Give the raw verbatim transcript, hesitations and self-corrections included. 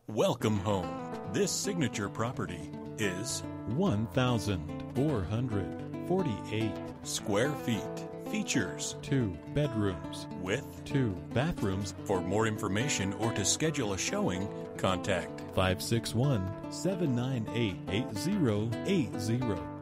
Welcome home. This signature property is one thousand four hundred forty-eight square feet. Features two bedrooms with two bathrooms. For more information or to schedule a showing, contact five six one, seven nine eight, eight zero eight zero.